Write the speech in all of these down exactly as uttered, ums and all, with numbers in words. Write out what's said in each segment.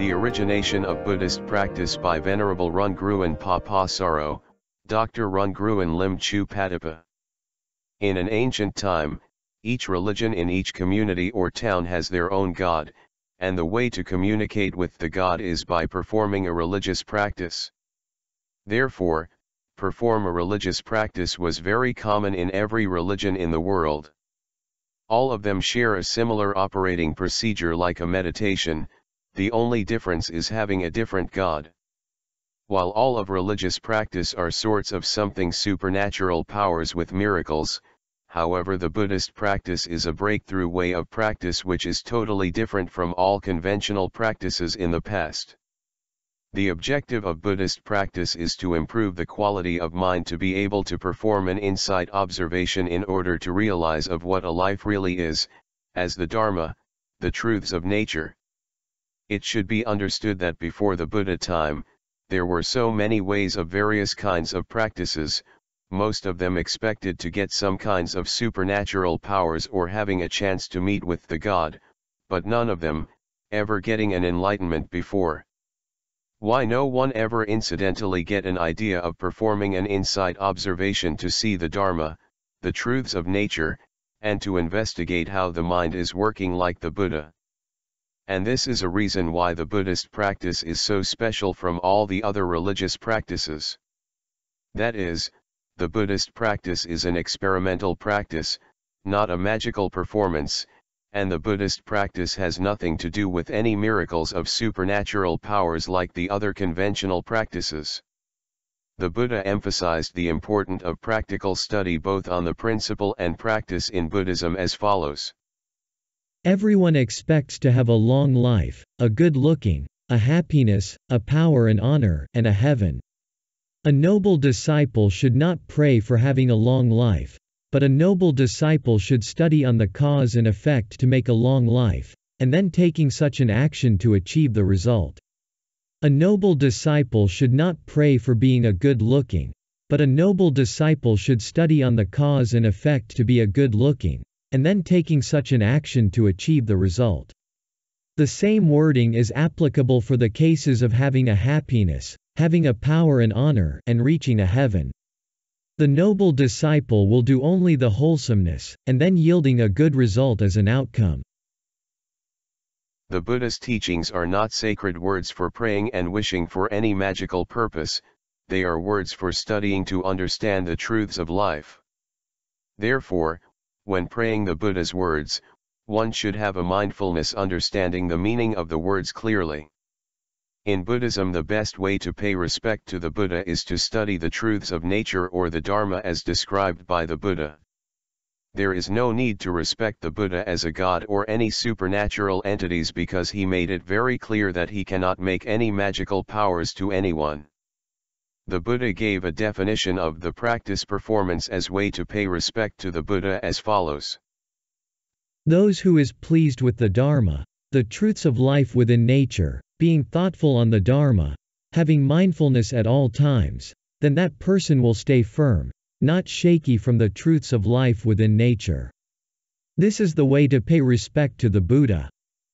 The Origination of Buddhist Practice by Venerable Rungruang Papatsaro, Doctor Rungruang Limchoopatipa. In an ancient time, each religion in each community or town has their own god, and the way to communicate with the god is by performing a religious practice. Therefore, perform a religious practice was very common in every religion in the world. All of them share a similar operating procedure like a meditation. The only difference is having a different god. While all of religious practice are sorts of something supernatural powers with miracles, however, the Buddhist practice is a breakthrough way of practice which is totally different from all conventional practices in the past. The objective of Buddhist practice is to improve the quality of mind to be able to perform an insight observation in order to realize of what a life really is, as the Dharma, the truths of nature. It should be understood that before the Buddha time, there were so many ways of various kinds of practices, most of them expected to get some kinds of supernatural powers or having a chance to meet with the God, but none of them, ever getting an enlightenment before. Why no one ever incidentally get an idea of performing an insight observation to see the Dharma, the truths of nature, and to investigate how the mind is working like the Buddha. And this is a reason why the Buddhist practice is so special from all the other religious practices. That is, the Buddhist practice is an experimental practice, not a magical performance, and the Buddhist practice has nothing to do with any miracles of supernatural powers like the other conventional practices. The Buddha emphasized the importance of practical study both on the principle and practice in Buddhism as follows. Everyone expects to have a long life, a good looking, a happiness, a power and honor, and a heaven. A noble disciple should not pray for having a long life, but a noble disciple should study on the cause and effect to make a long life, and then taking such an action to achieve the result. A noble disciple should not pray for being a good looking, but a noble disciple should study on the cause and effect to be a good looking, and then taking such an action to achieve the result. The same wording is applicable for the cases of having a happiness, having a power and honor, and reaching a heaven. The noble disciple will do only the wholesomeness, and then yielding a good result as an outcome. The Buddha's teachings are not sacred words for praying and wishing for any magical purpose, they are words for studying to understand the truths of life. Therefore, when praying the Buddha's words, one should have a mindfulness understanding the meaning of the words clearly. In Buddhism, the best way to pay respect to the Buddha is to study the truths of nature or the Dharma as described by the Buddha. There is no need to respect the Buddha as a god or any supernatural entities because he made it very clear that he cannot make any magical powers to anyone. The Buddha gave a definition of the practice performance as way to pay respect to the Buddha as follows. Those who is pleased with the Dharma, the truths of life within nature, being thoughtful on the Dharma, having mindfulness at all times, then that person will stay firm, not shaky from the truths of life within nature. This is the way to pay respect to the Buddha.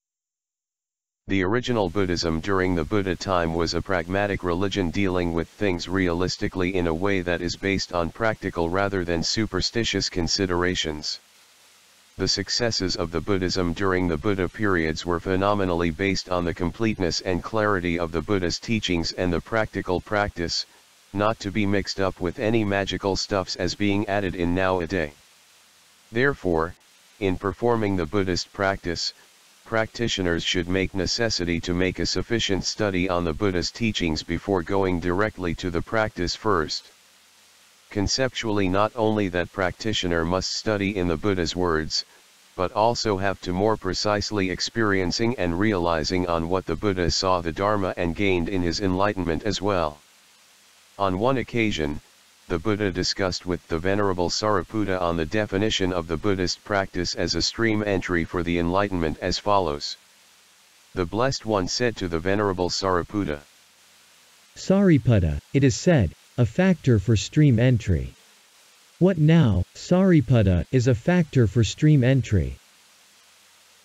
The original Buddhism during the Buddha time was a pragmatic religion dealing with things realistically in a way that is based on practical rather than superstitious considerations. The successes of the Buddhism during the Buddha periods were phenomenally based on the completeness and clarity of the Buddha's teachings and the practical practice, not to be mixed up with any magical stuffs as being added in nowadays. Therefore, in performing the Buddhist practice, practitioners should make necessity to make a sufficient study on the Buddha's teachings before going directly to the practice first. Conceptually, not only that practitioner must study in the Buddha's words, but also have to more precisely experiencing and realizing on what the Buddha saw the Dharma and gained in his enlightenment as well. On one occasion, the Buddha discussed with the Venerable Sariputta on the definition of the Buddhist practice as a stream entry for the enlightenment as follows. The Blessed One said to the Venerable Sariputta, Sariputta, it is said, a factor for stream entry. What now, Sariputta, is a factor for stream entry?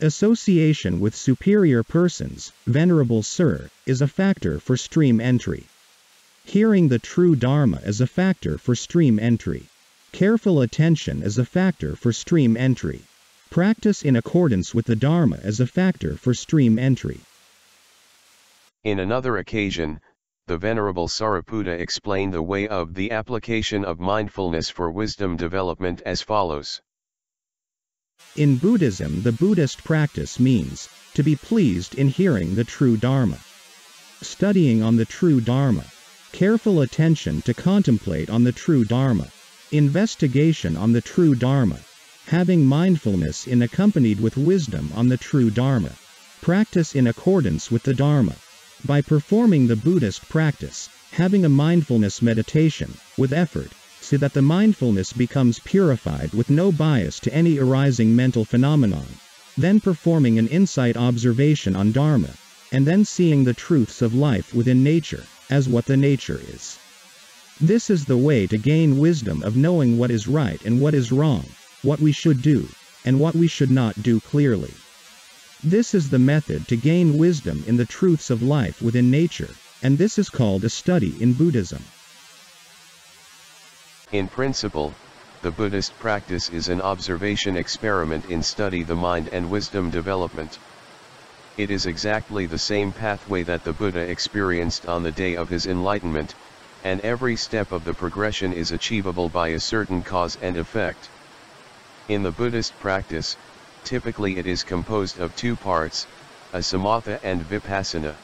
Association with superior persons, Venerable Sir, is a factor for stream entry. Hearing the true Dharma is a factor for stream entry. Careful attention is a factor for stream entry. Practice in accordance with the Dharma is a factor for stream entry. In another occasion, the Venerable Sariputta explained the way of the application of mindfulness for wisdom development as follows. In Buddhism, the Buddhist practice means to be pleased in hearing the true Dharma. Studying on the true Dharma. Careful attention to contemplate on the true Dharma. Investigation on the true Dharma. Having mindfulness in accompanied with wisdom on the true Dharma. Practice in accordance with the Dharma. By performing the Buddhist practice, having a mindfulness meditation, with effort, so that the mindfulness becomes purified with no bias to any arising mental phenomenon, then performing an insight observation on Dharma, and then seeing the truths of life within nature, as what the nature is. This is the way to gain wisdom of knowing what is right and what is wrong, what we should do, and what we should not do clearly. This is the method to gain wisdom in the truths of life within nature, and this is called a study in Buddhism. In principle, the Buddhist practice is an observation experiment in study the mind and wisdom development. It is exactly the same pathway that the Buddha experienced on the day of his enlightenment, and every step of the progression is achievable by a certain cause and effect. In the Buddhist practice, typically it is composed of two parts, a samatha and vipassana.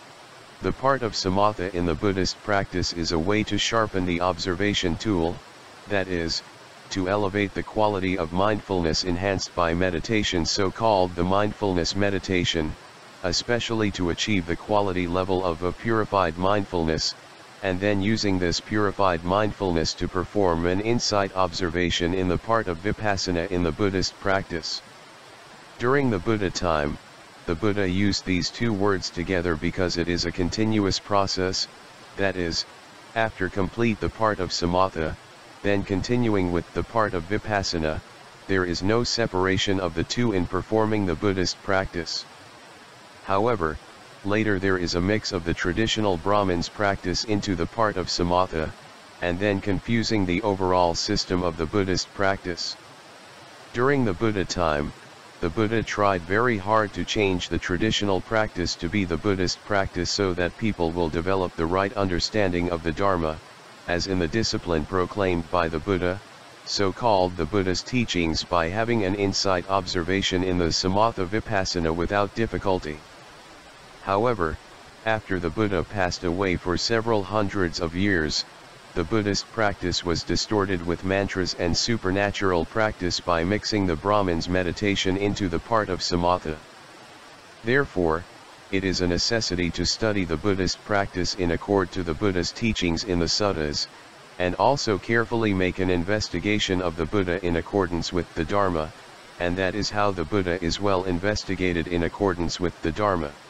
The part of samatha in the Buddhist practice is a way to sharpen the observation tool, that is, to elevate the quality of mindfulness enhanced by meditation, so-called the mindfulness meditation, especially to achieve the quality level of a purified mindfulness, and then using this purified mindfulness to perform an insight observation in the part of vipassana in the Buddhist practice. During the Buddha time, the Buddha used these two words together because it is a continuous process, that is, after complete the part of samatha, then continuing with the part of vipassana, there is no separation of the two in performing the Buddhist practice. However, later there is a mix of the traditional Brahmins' practice into the part of samatha, and then confusing the overall system of the Buddhist practice. During the Buddha time, the Buddha tried very hard to change the traditional practice to be the Buddhist practice so that people will develop the right understanding of the Dharma, as in the discipline proclaimed by the Buddha, so-called the Buddha's teachings, by having an insight observation in the samatha vipassana without difficulty. However, after the Buddha passed away for several hundreds of years, the Buddhist practice was distorted with mantras and supernatural practice by mixing the Brahmins' meditation into the part of samatha. Therefore, it is a necessity to study the Buddhist practice in accord to the Buddha's teachings in the suttas, and also carefully make an investigation of the Buddha in accordance with the Dharma, and that is how the Buddha is well investigated in accordance with the Dharma.